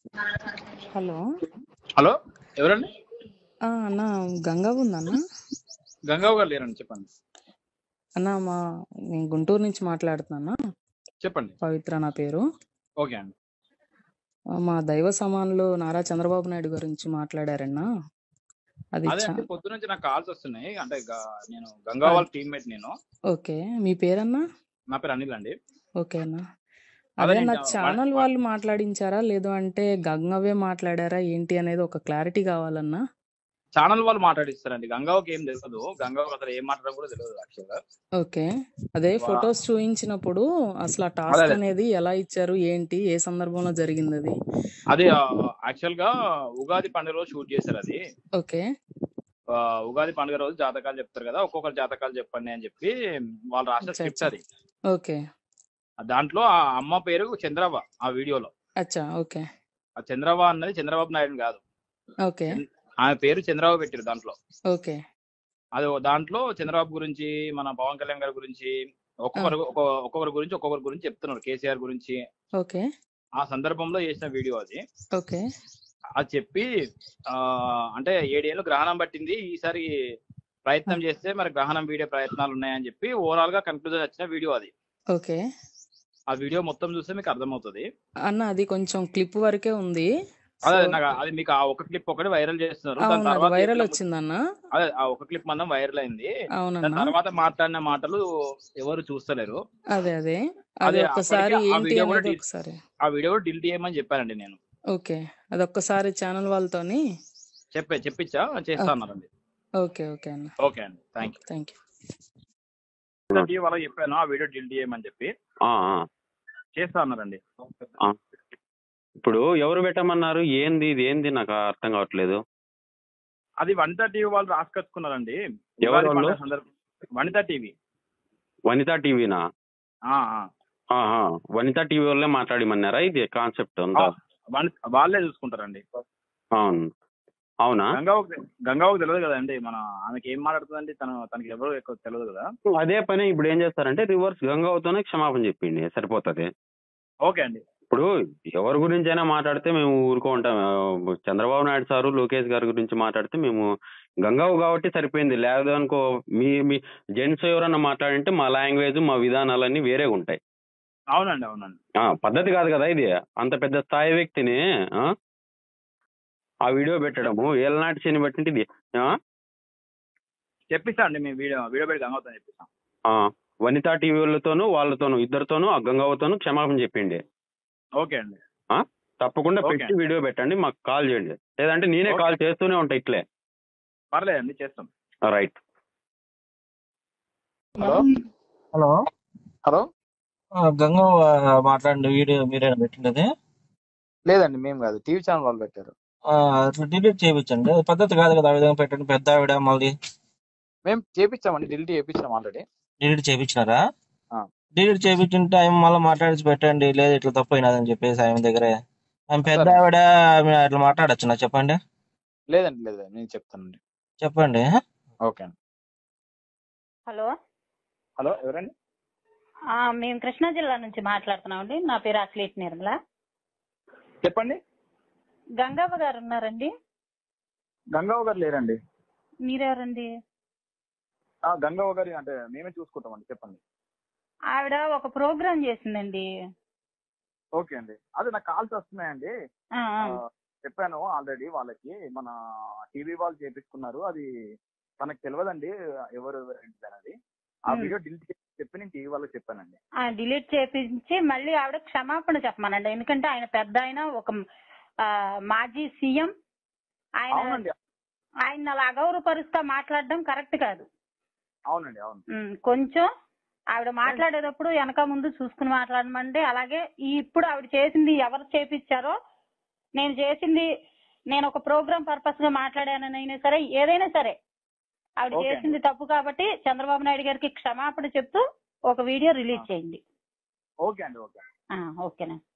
Hello. Hello, ఎవరండి? అన్న గంగవ్వ ఉందన్న? గంగవ్వ గారు లేరండి, చెప్పండి. అన్న నేను గుంటూరు నుంచి మాట్లాడుతున్నా. చెప్పండి. పవిత్ర నా పేరు. ఓకే అండి. మా దైవ సమానులు నారా చంద్రబాబు నాయుడు గురించి మాట్లాడారన్నా. అది అదే అంటే పొద్దు నుంచి నాకు కాల్స్ వస్తున్నాయి. అంటే నేను గంగవ్వ టీమ్మేట్ నేను. ఓకే, మీ పేరన్నా? నా పేరు అనిల్ అండి. ఓకే అన్న. అదే నా ఛానల్ వాళ్ళు మాట్లాడించారా లేదు అంటే గంగవ్వే మాట్లాడారా ఏంటి అనేది ఒక క్లారిటీ కావాలన్నా. ఛానల్ వాళ్ళు మాట్లాడిస్తారండి. గంగవ్వకి ఏం తెలియదు. గంగవ్వ అసలు ఏం మాట్లాడడం కూడా తెలియదు యాక్చువల్గా. ఓకే, అదే ఫొటోస్ చూపించినప్పుడు అసలు ఆ టాస్క్ అనేది ఎలా ఇచ్చారు, ఏంటి, ఏ సందర్భంలో జరిగింది అది? అది యాక్చువల్ గా ఉగాది పండుగ రోజు షూట్ చేశారు అది. ఓకే, ఉగాది పండుగ రోజు జాతకాలు చెప్తారు కదా, ఒక్కొక్కరు జాతకాలు చెప్పండి అని చెప్పి వాళ్ళు రాసిన స్క్రిప్ట్ అది. ఓకే, దాంట్లో ఆ అమ్మ పేరు చంద్రవ్వ ఆ వీడియోలో. అచ్చా, ఓకే. ఆ చంద్రవ్వ అన్నది చంద్రబాబు నాయుడు కాదు. ఓకే, ఆమె పేరు చంద్రబాబు పెట్టారు దాంట్లో. ఓకే, అది దాంట్లో చంద్రబాబు గురించి, మన పవన్ కళ్యాణ్ గారి గురించి, ఒక్కొక్కరి గురించి చెప్తున్నారు. కేసీఆర్ గురించి. ఓకే, ఆ సందర్భంలో చేసిన వీడియో అది. ఓకే, అది చెప్పి అంటే 7 ఏళ్ళు గ్రహణం పట్టింది, ఈసారి ప్రయత్నం చేస్తే మరి గ్రహణం వీడే ప్రయత్నాలు ఉన్నాయని చెప్పి ఓవరాల్ గా కన్క్లూజన్ వచ్చిన వీడియో అది. ఓకే, ఆ వీడియో మొత్తం చూస్తే మీకు అర్థమవుతుంది అన్న. అది కొంచెం క్లిప్ వరకే ఉంది. అది మీకు ఆ ఒక క్లిప్ ఒకటి వైరల్ చేస్తున్నారు. దాని తర్వాత వైరల్ వచ్చిందన్న. అదే ఆ ఒక క్లిప్ మనం వైరల్ అయింది. దాని తర్వాత మాట్లాడిన మాటలు ఎవరు చూస్తలేరు. అదే అదే అది ఒక్కసారి ఏంటి అనేది ఒకసారి ఆ వీడియో డిలీట్ చేయమని చెప్పానండి నేను. ఓకే, అది ఒక్కసారి ఛానల్ వాళ్ళతోని చెప్పించా చేస్తా అన్నారండి. ఓకే, ఓకే అన్న. ఓకే అండి, థ్యాంక్ యూ. వాళ్ళకి చెప్పాను ఆ వీడియో డిలీట్ చేయమని చెప్పి. చేస్తా అన్నారండి. ఇప్పుడు ఎవరు పెట్టమన్నారు? ఏంది ఇది? ఏంది నాకు అర్థం కావట్లేదు. అది వనితా టీవీ వాళ్ళు రాసుకొచ్చుకున్నారండి. వనితా టీవీ. వనితా టీవీనా? వనితా టీవీ వాళ్ళే మాట్లాడమన్నారా? ఇది కాన్సెప్ట్ అంతా వాళ్ళే చూసుకుంటారండి. అవునా? గంగవ్వకు తెలియదు కదండి, మన ఆమెకి ఏం మాట్లాడుతుందండి, తనకి ఎవరు ఎక్కువ తెలియదు కదా. అదే పని ఇప్పుడు ఏం చేస్తారంటే రివర్స్ గంగవ్వతోనే క్షమాపణ చెప్పిండి, సరిపోతుంది. ఓకే అండి. ఇప్పుడు ఎవరి గురించి అయినా మాట్లాడితే మేము ఊరుకుంటాం. చంద్రబాబు నాయుడు సారు, లోకేష్ గారి గురించి మాట్లాడితే మేము గంగవ్వ కాబట్టి సరిపోయింది. లేదు అనుకో, మీ జెంట్స్ ఎవరన్నా మాట్లాడంటే మా లాంగ్వేజ్, మా విధానాలన్నీ వేరేగా ఉంటాయి. అవునండి, అవునండి. పద్ధతి కాదు కదా ఇది. అంత పెద్ద స్థాయి వ్యక్తిని ఆ వీడియో పెట్టడము ఏళ్ళనాటి శని బట్టి ఇది. చెప్పిస్తా అండి, మీ వీడియో పెట్టి గంగవ్వతో చెప్పిస్తాం. వనితా టీవీ వాళ్ళతోనూ వాళ్ళతోనూ ఇద్దరితోనూ ఆ గంగవ్వతోనూ క్షమాపణ చెప్పిండి. ఓకే అండి. తప్పకుండా పెట్టి వీడియో పెట్టండి, మాకు కాల్ చేయండి. లేదంటే నేనే కాల్ చేస్తూనే ఉంటా ఇట్లే. పర్లేదండి, చేస్తాం. Right. Hello hello hello Gangavva మాట్లాడిన వీడియో మీరేనా పెట్టినది? లేదండి, మేము కాదు, టీవీ ఛానల్ వాళ్ళు పెట్టారు. డిలీట్ చేయించండి, పద్ధతి కాదు కదా ఆ విధంగా పెట్టండి. పెద్ద ఆవిడ మళ్ళీ మేము చేపించామండి, డిలీట్ చేయించాం ఆల్రెడీ. డిలీట్ చేయించినారా? డిలీట్ చేయించుంటే ఆయన మళ్ళీ మాట్లాడి పెట్టండి. లేదు ఇట్లా తప్పు అయినదని చెప్పేసి ఆయన దగ్గరే. ఆమె పెద్ద ఆవిడ అట్లా మాట్లాడచ్చు నా? చెప్పండి. లేదండి, లేదు, నేను చెప్తానండి. చెప్పండి. ఓకే అండి. హలో హలో, ఎవరండి? మేము కృష్ణా జిల్లా నుంచి మాట్లాడుతున్నామండి. నా పేరు అఖిలేష్ నిర్మల. చెప్పండి. గంగవ్వ గారు ఉన్నారండి? గంగవ్వ గారు లేరండి. మీరెవరండి? గంగవ్వ గారు అంటే మేమే చూసుకుంటామండి. చెప్పండి. ఆవిడ ఒక ప్రోగ్రామ్ చేసిందండి. ఓకే అండి, అదే నాకు కాల్స్ వస్తున్నాయండి. చెప్పాను ఆల్రెడీ వాళ్ళకి, మన టీవీ వాళ్ళు చేపించుకున్నారు. అది తనకు తెలియదండి ఎవరు అనేది. ఆ వీడియో డిలీట్ చేసి చెప్పి నేను టీవీ వాళ్ళకి చెప్పానండి. డిలీట్ చేపించి మళ్ళీ ఆవిడ క్షమాపణ చెప్పమనండి. ఎందుకంటే ఆయన పెద్ద ఆయన, ఒక మాజీ సీఎం. ఆయన అలా అగౌరవపరుస్తా మాట్లాడడం కరెక్ట్ కాదు. అవునండి, అవును. కొంచెం ఆవిడ మాట్లాడేటప్పుడు వెనక ముందు చూసుకుని మాట్లాడమండి. అలాగే ఇప్పుడు ఆవిడ చేసింది ఎవరు చేపించారో, నేను ఒక ప్రోగ్రామ్ పర్పస్ గా మాట్లాడానైనా సరే, ఏదైనా సరే ఆవిడ చేసింది తప్పు కాబట్టి చంద్రబాబు నాయుడు గారికి క్షమాపణ చెప్తూ ఒక వీడియో రిలీజ్ చేయండి. ఓకే అండి. ఓకేనా.